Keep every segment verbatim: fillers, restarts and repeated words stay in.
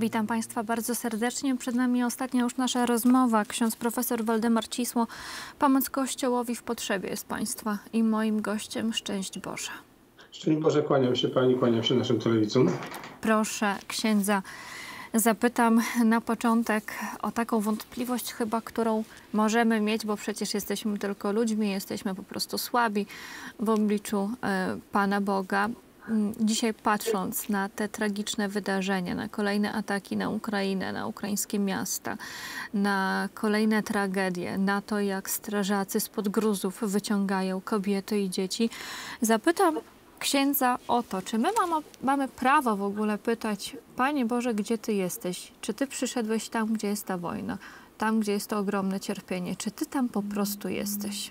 Witam Państwa bardzo serdecznie. Przed nami ostatnia już nasza rozmowa. Ksiądz profesor Waldemar Cisło. Pomoc Kościołowi w potrzebie jest Państwa i moim gościem. Szczęść Boże. Szczęść Boże, kłaniam się Pani, kłaniam się naszym telewidzom. Proszę księdza, zapytam na początek o taką wątpliwość chyba, którą możemy mieć, bo przecież jesteśmy tylko ludźmi, jesteśmy po prostu słabi w obliczu e, Pana Boga. Dzisiaj patrząc na te tragiczne wydarzenia, na kolejne ataki na Ukrainę, na ukraińskie miasta, na kolejne tragedie, na to, jak strażacy spod gruzów wyciągają kobiety i dzieci, zapytam księdza o to, czy my mamy, mamy prawo w ogóle pytać: Panie Boże, gdzie Ty jesteś? Czy Ty przyszedłeś tam, gdzie jest ta wojna? Tam, gdzie jest to ogromne cierpienie? Czy Ty tam po prostu jesteś?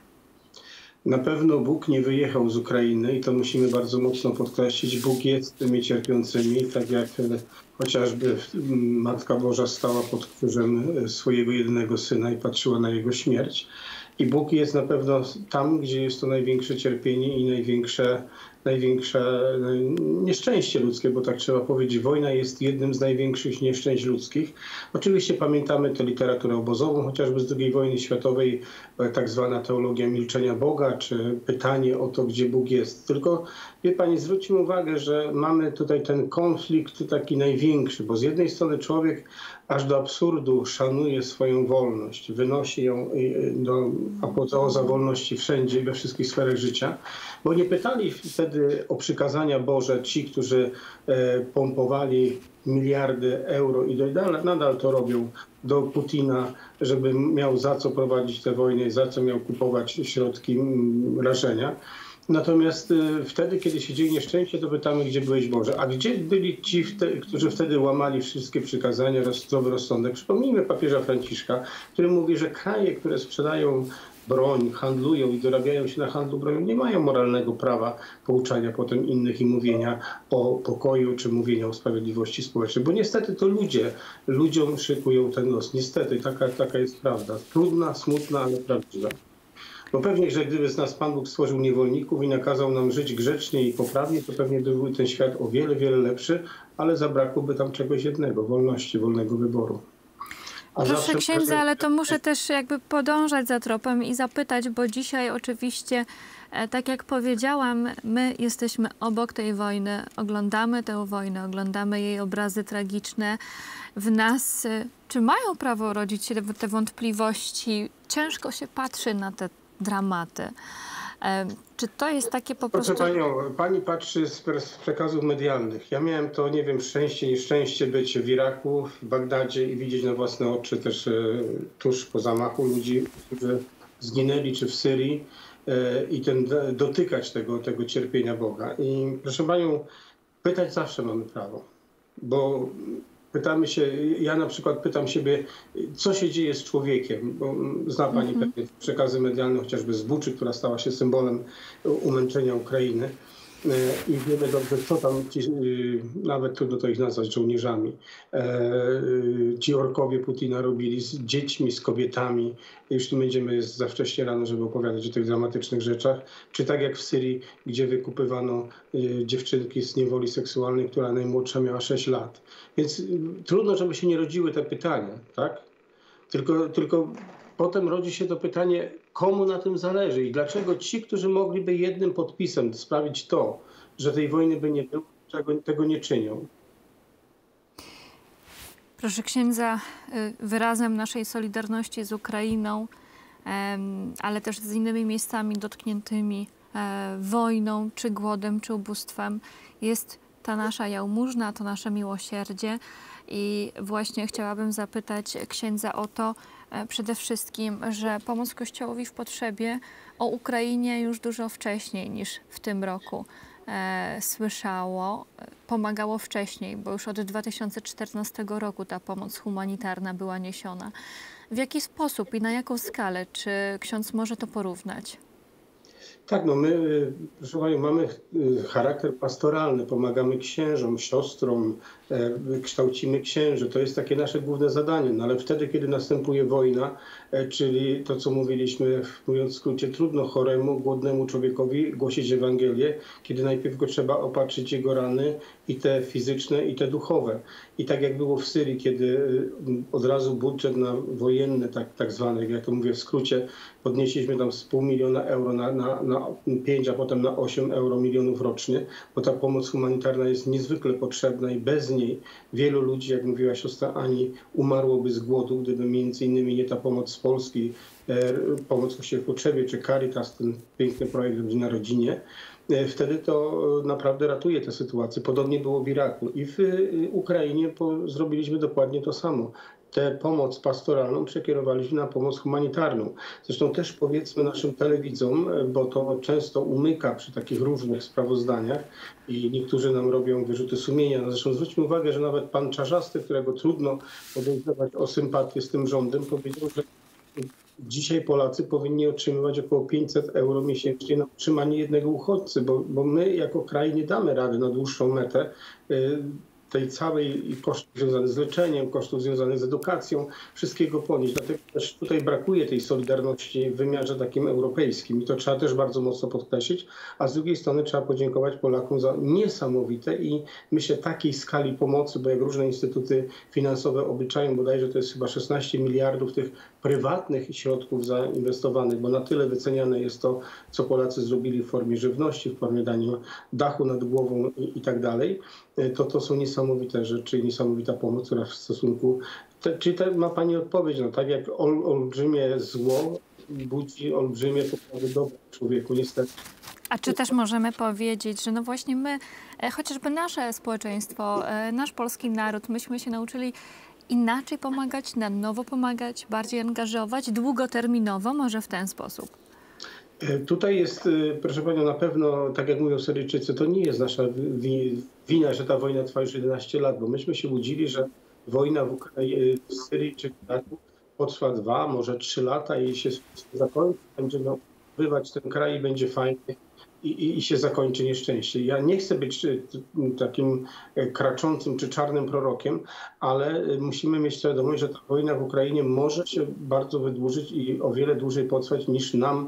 Na pewno Bóg nie wyjechał z Ukrainy i to musimy bardzo mocno podkreślić. Bóg jest z tymi cierpiącymi, tak jak chociażby Matka Boża stała pod krzyżem swojego jedynego Syna i patrzyła na Jego śmierć. I Bóg jest na pewno tam, gdzie jest to największe cierpienie i największe, największe nieszczęście ludzkie, bo tak trzeba powiedzieć. Wojna jest jednym z największych nieszczęść ludzkich. Oczywiście pamiętamy tę literaturę obozową, chociażby z drugiej wojny światowej, tak zwana teologia milczenia Boga, czy pytanie o to, gdzie Bóg jest. Tylko, wie Pani, zwróćmy uwagę, że mamy tutaj ten konflikt taki największy, bo z jednej strony człowiek aż do absurdu szanuje swoją wolność, wynosi ją do apoteoza wolności wszędzie i we wszystkich sferach życia, bo nie pytali wtedy o przykazania Boże ci, którzy pompowali miliardy euro i nadal to robią do Putina, żeby miał za co prowadzić tę wojnę i za co miał kupować środki rażenia. Natomiast wtedy, kiedy się dzieje nieszczęście, to pytamy, gdzie byłeś Boże. A gdzie byli ci, którzy wtedy łamali wszystkie przykazania, zdrowy rozsądek? Przypomnijmy papieża Franciszka, który mówi, że kraje, które sprzedają broń, handlują i dorabiają się na handlu bronią, nie mają moralnego prawa pouczania potem innych i mówienia o pokoju, czy mówienia o sprawiedliwości społecznej. Bo niestety to ludzie, ludziom szykują ten los. Niestety, taka, taka jest prawda. Trudna, smutna, ale prawdziwa. Bo pewnie, że gdyby z nas Pan Bóg stworzył niewolników i nakazał nam żyć grzecznie i poprawnie, to pewnie byłby ten świat o wiele, wiele lepszy, ale zabrakłoby tam czegoś jednego, wolności, wolnego wyboru. A Proszę zawsze... księdza, ale to muszę też jakby podążać za tropem i zapytać, bo dzisiaj oczywiście, tak jak powiedziałam, my jesteśmy obok tej wojny, oglądamy tę wojnę, oglądamy jej obrazy tragiczne. W nas, czy mają prawo rodzić się te wątpliwości? Ciężko się patrzy na te dramaty. Czy to jest takie po prostu... Proszę Panią, Pani patrzy z przekazów medialnych. Ja miałem to, nie wiem, szczęście, nieszczęście być w Iraku, w Bagdadzie i widzieć na własne oczy też tuż po zamachu ludzi, którzy zginęli, czy w Syrii i ten, dotykać tego, tego cierpienia Boga. I proszę Panią, pytać zawsze mamy prawo, bo pytamy się, ja na przykład pytam siebie, co się dzieje z człowiekiem, bo zna Pani mm-hmm. pewnie przekazy medialne, chociażby z Buczy, która stała się symbolem umęczenia Ukrainy. I wiemy dobrze, co tam ci, nawet trudno to ich nazwać żołnierzami, ci orkowie Putina robili z dziećmi, z kobietami. Już nie będziemy, jest za wcześnie rano, żeby opowiadać o tych dramatycznych rzeczach. Czy tak jak w Syrii, gdzie wykupywano dziewczynki z niewoli seksualnej, która najmłodsza miała sześć lat. Więc trudno, żeby się nie rodziły te pytania, tak? Tylko, tylko potem rodzi się to pytanie, komu na tym zależy i dlaczego ci, którzy mogliby jednym podpisem sprawić to, że tej wojny by nie było, tego, tego nie czynią. Proszę księdza, wyrazem naszej solidarności z Ukrainą, ale też z innymi miejscami dotkniętymi wojną, czy głodem, czy ubóstwem, jest ta nasza jałmużna, to nasze miłosierdzie. I właśnie chciałabym zapytać księdza o to przede wszystkim, że pomoc Kościołowi w potrzebie o Ukrainie już dużo wcześniej niż w tym roku e, słyszało. Pomagało wcześniej, bo już od dwa tysiące czternastego roku ta pomoc humanitarna była niesiona. W jaki sposób i na jaką skalę? Czy ksiądz może to porównać? Tak, no my, proszę Panią, mamy charakter pastoralny, pomagamy księżom, siostrom, kształcimy księży. To jest takie nasze główne zadanie. No ale wtedy, kiedy następuje wojna, czyli to, co mówiliśmy, mówiąc w skrócie, trudno choremu, głodnemu człowiekowi głosić Ewangelię, kiedy najpierw go trzeba opatrzyć jego rany, i te fizyczne, i te duchowe. I tak jak było w Syrii, kiedy od razu budżet na wojenne, tak, tak zwany, jak to mówię w skrócie, podnieśliśmy tam z pół miliona euro na, na, na pięć, a potem na osiem euro milionów rocznie, bo ta pomoc humanitarna jest niezwykle potrzebna i bez niej wielu ludzi, jak mówiła siostra Ani, umarłoby z głodu, gdyby między innymi nie ta pomoc z Polski, e, pomoc Kościoła w potrzebie, czy Caritas, ten piękny projekt Rodzina Rodzinie. Wtedy to naprawdę ratuje tę sytuację. Podobnie było w Iraku. I w Ukrainie po, zrobiliśmy dokładnie to samo. Tę pomoc pastoralną przekierowaliśmy na pomoc humanitarną. Zresztą też powiedzmy naszym telewidzom, bo to często umyka przy takich różnych sprawozdaniach i niektórzy nam robią wyrzuty sumienia. No zresztą zwróćmy uwagę, że nawet pan Czarzasty, którego trudno podejrzewać o sympatię z tym rządem, powiedział, że dzisiaj Polacy powinni otrzymywać około pięćset euro miesięcznie na utrzymanie jednego uchodźcy, bo, bo my jako kraj nie damy rady na dłuższą metę tej całej i kosztów związanych z leczeniem, kosztów związanych z edukacją, wszystkiego ponieść. Dlatego też tutaj brakuje tej solidarności w wymiarze takim europejskim i to trzeba też bardzo mocno podkreślić, a z drugiej strony trzeba podziękować Polakom za niesamowite i myślę takiej skali pomocy, bo jak różne instytuty finansowe obliczają, bodajże to jest chyba szesnaście miliardów tych prywatnych środków zainwestowanych, bo na tyle wyceniane jest to, co Polacy zrobili w formie żywności, w formie dania dachu nad głową i, i tak dalej, to to są niesamowite rzeczy i niesamowita pomoc, która w stosunku... Te, czy te, ma Pani odpowiedź? No tak jak ol, olbrzymie zło budzi olbrzymie poprawy dobra w człowieku, niestety. A czy też możemy powiedzieć, że no właśnie my, chociażby nasze społeczeństwo, nasz polski naród, myśmy się nauczyli inaczej pomagać, na nowo pomagać, bardziej angażować, długoterminowo, może w ten sposób? Tutaj jest, proszę Panią, na pewno, tak jak mówią Syryjczycy, to nie jest nasza wina, że ta wojna trwa już jedenaście lat, bo myśmy się łudzili, że wojna w, Ukrai- w Syrii czy w Iraku potrwa dwa, może trzy lata i się zakończy, będziemy odbywać ten kraj i będzie fajnie. I, i, i się zakończy nieszczęście. Ja nie chcę być takim kraczącym czy czarnym prorokiem, ale musimy mieć świadomość, że ta wojna w Ukrainie może się bardzo wydłużyć i o wiele dłużej potrwać niż nam,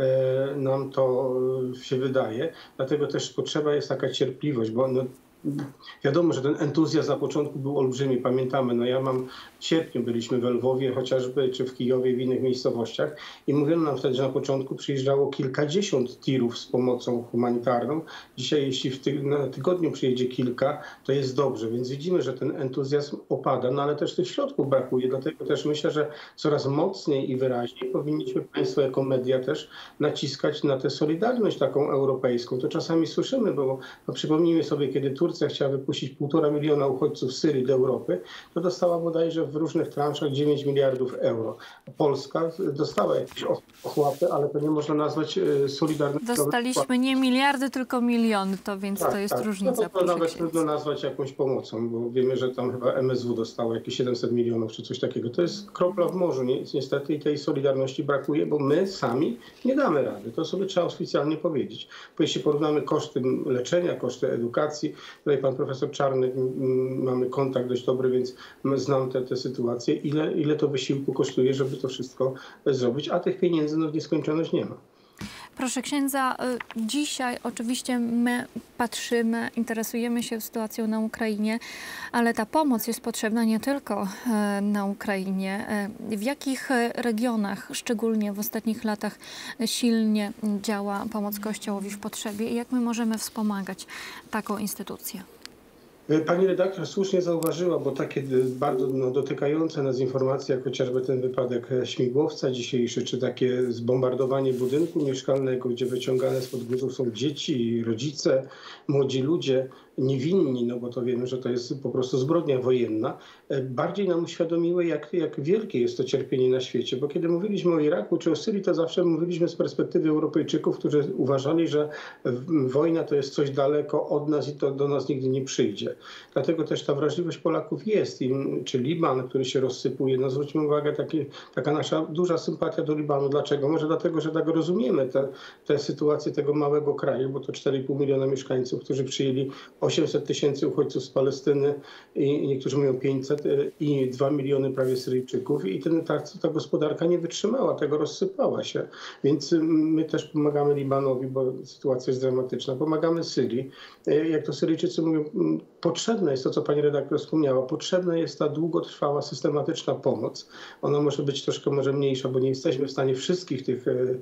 nam to się wydaje. Dlatego też potrzeba jest taka cierpliwość, bo no, wiadomo, że ten entuzjazm na początku był olbrzymi, pamiętamy. No ja mam w sierpniu byliśmy w Lwowie chociażby, czy w Kijowie, w innych miejscowościach i mówiono nam wtedy, że na początku przyjeżdżało kilkadziesiąt tirów z pomocą humanitarną. Dzisiaj, jeśli w ty na tygodniu przyjedzie kilka, to jest dobrze, więc widzimy, że ten entuzjazm opada, no ale też tych środków brakuje. Dlatego też myślę, że coraz mocniej i wyraźniej powinniśmy Państwo jako media też naciskać na tę solidarność taką europejską. To czasami słyszymy, bo no, przypomnijmy sobie, kiedy Turcja chciała wypuścić półtora miliona uchodźców z Syrii do Europy, to dostała bodajże w różnych transzach dziewięć miliardów euro. Polska dostała jakieś ochłapy, ale to nie można nazwać solidarnością. Dostaliśmy nie miliardy, tylko miliony, to więc tak, to jest tak. różnica. No to, to nawet trudno nazwać jakąś pomocą, bo wiemy, że tam chyba M S W dostało jakieś siedemset milionów czy coś takiego. To jest kropla w morzu. Niestety i tej solidarności brakuje, bo my sami nie damy rady. To sobie trzeba oficjalnie powiedzieć. Bo jeśli porównamy koszty leczenia, koszty edukacji, tutaj pan profesor Czarny, mamy kontakt dość dobry, więc znam te, te sytuacje, ile, ile to wysiłku kosztuje, żeby to wszystko zrobić, a tych pieniędzy no, w nieskończoność nie ma. Proszę księdza, dzisiaj oczywiście my patrzymy, interesujemy się sytuacją na Ukrainie, ale ta pomoc jest potrzebna nie tylko na Ukrainie. W jakich regionach, szczególnie w ostatnich latach, silnie działa pomoc Kościołowi w potrzebie i jak my możemy wspomagać taką instytucję? Pani redaktor słusznie zauważyła, bo takie bardzo no, dotykające nas informacje, jak chociażby ten wypadek śmigłowca dzisiejszy, czy takie zbombardowanie budynku mieszkalnego, gdzie wyciągane spod gruzów są dzieci, rodzice, młodzi ludzie, niewinni, no bo to wiemy, że to jest po prostu zbrodnia wojenna, bardziej nam uświadomiły, jak, jak wielkie jest to cierpienie na świecie. Bo kiedy mówiliśmy o Iraku czy o Syrii, to zawsze mówiliśmy z perspektywy Europejczyków, którzy uważali, że wojna to jest coś daleko od nas i to do nas nigdy nie przyjdzie. Dlatego też ta wrażliwość Polaków jest. I, czy Liban, który się rozsypuje, no zwróćmy uwagę, taki, taka nasza duża sympatia do Libanu. Dlaczego? Może dlatego, że tak rozumiemy tę sytuację tego małego kraju, bo to cztery i pół miliona mieszkańców, którzy przyjęli osiemset tysięcy uchodźców z Palestyny i niektórzy mówią pięćset i dwa miliony prawie Syryjczyków i ten, ta, ta gospodarka nie wytrzymała, tego rozsypała się. Więc my też pomagamy Libanowi, bo sytuacja jest dramatyczna. Pomagamy Syrii. Jak to Syryjczycy mówią, potrzebne jest to, co pani redaktor wspomniała, potrzebna jest ta długotrwała, systematyczna pomoc. Ona może być troszkę może mniejsza, bo nie jesteśmy w stanie wszystkich tych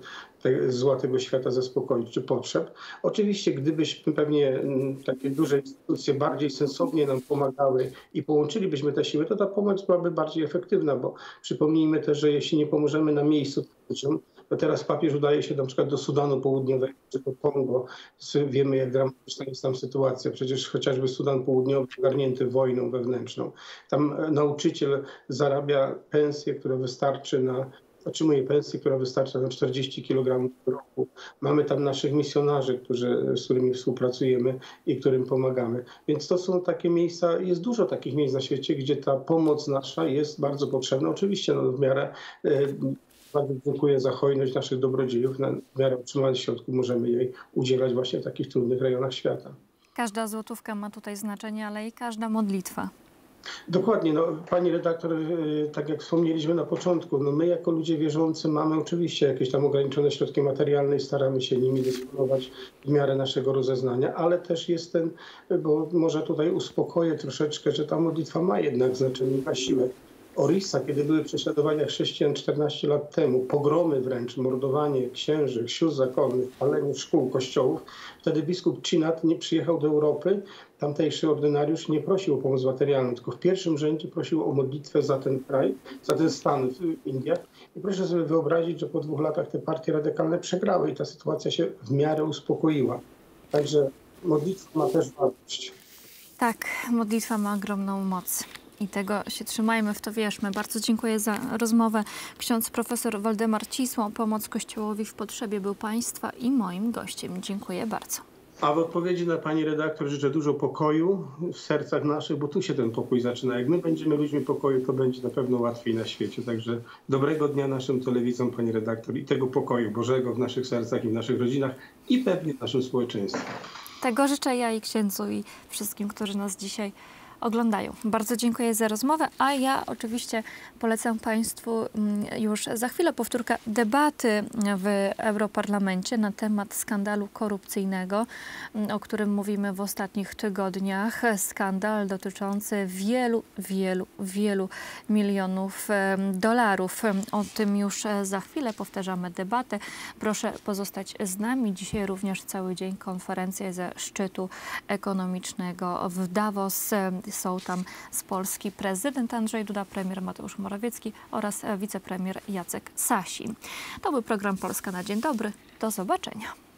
te, zła tego świata zaspokoić czy potrzeb. Oczywiście, gdybyśmy pewnie takie duże instytucje bardziej sensownie nam pomagały i połączylibyśmy te siły, to ta pomoc byłaby bardziej efektywna, bo przypomnijmy też, że jeśli nie pomożemy na miejscu, to teraz papież udaje się na przykład do Sudanu Południowego czy do Kongo. Wiemy, jak dramatyczna jest tam sytuacja. Przecież chociażby Sudan Południowy ogarnięty wojną wewnętrzną. Tam nauczyciel zarabia pensję, która wystarczy na otrzymuje pensję, która wystarcza na czterdzieści kilogramów w roku. Mamy tam naszych misjonarzy, którzy, z którymi współpracujemy i którym pomagamy. Więc to są takie miejsca, jest dużo takich miejsc na świecie, gdzie ta pomoc nasza jest bardzo potrzebna. Oczywiście no, w miarę, e, bardzo dziękuję za hojność naszych dobrodziejów, na, w miarę otrzymanych środków możemy jej udzielać właśnie w takich trudnych rejonach świata. Każda złotówka ma tutaj znaczenie, ale i każda modlitwa. Dokładnie. No, pani redaktor, tak jak wspomnieliśmy na początku, no my jako ludzie wierzący mamy oczywiście jakieś tam ograniczone środki materialne i staramy się nimi dysponować w miarę naszego rozeznania, ale też jest ten, bo może tutaj uspokoję troszeczkę, że ta modlitwa ma jednak znaczenie, ma siłę. Orissa, kiedy były prześladowania chrześcijan czternaście lat temu, pogromy wręcz, mordowanie księży, sióstr zakonnych, palenie szkół, kościołów, wtedy biskup Chinat nie przyjechał do Europy, tamtejszy ordynariusz nie prosił o pomoc materialną, tylko w pierwszym rzędzie prosił o modlitwę za ten kraj, za ten stan w Indiach. I proszę sobie wyobrazić, że po dwóch latach te partie radykalne przegrały i ta sytuacja się w miarę uspokoiła. Także modlitwa ma też wartość. Tak, modlitwa ma ogromną moc. I tego się trzymajmy, w to wierzmy. Bardzo dziękuję za rozmowę. Ksiądz profesor Waldemar Cisło, Pomoc Kościołowi w Potrzebie, był Państwa i moim gościem. Dziękuję bardzo. A w odpowiedzi na pani redaktor życzę dużo pokoju w sercach naszych, bo tu się ten pokój zaczyna. Jak my będziemy ludźmi pokoju, to będzie na pewno łatwiej na świecie. Także dobrego dnia naszym telewizom, pani redaktor, i tego pokoju Bożego w naszych sercach i w naszych rodzinach i pewnie w naszym społeczeństwie. Tego życzę ja i księdzu i wszystkim, którzy nas dzisiaj oglądają. Bardzo dziękuję za rozmowę, a ja oczywiście polecam Państwu już za chwilę powtórkę debaty w Europarlamencie na temat skandalu korupcyjnego, o którym mówimy w ostatnich tygodniach. Skandal dotyczący wielu, wielu, wielu milionów dolarów. O tym już za chwilę powtarzamy debatę. Proszę pozostać z nami. Dzisiaj również cały dzień konferencja ze szczytu ekonomicznego w Davos. Są tam z Polski prezydent Andrzej Duda, premier Mateusz Morawiecki oraz wicepremier Jacek Sasin. To był program Polska na dzień dobry. Do zobaczenia.